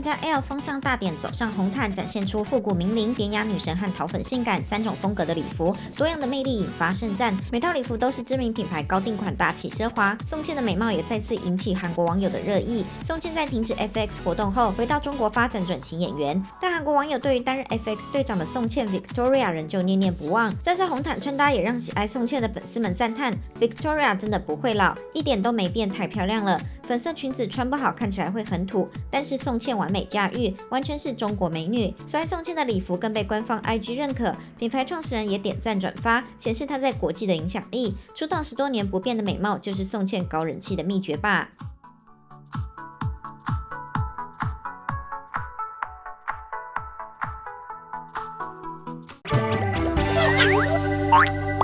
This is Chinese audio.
加 L 风尚大典走上红毯，展现出复古名伶、典雅女神和讨粉性感3种风格的礼服，多样的魅力引发盛赞。每套礼服都是知名品牌高定款，大气奢华。宋茜的美貌也再次引起韩国网友的热议。宋茜在停止 FX 活动后，回到中国发展转型演员，但韩国网友对于担任 FX 队长的宋茜 Victoria 仍旧念念不忘。这次红毯穿搭也让喜爱宋茜的粉丝们赞叹 ，Victoria 真的不会老，一点都没变，太漂亮了。粉色裙子穿不好看起来会很土，但是宋茜完美驾驭，完全是中国美女。此外，宋茜的礼服更被官方 IG 认可，品牌创始人也点赞转发，显示她在国际的影响力。出道10多年不变的美貌，就是宋茜高人气的秘诀吧。 对，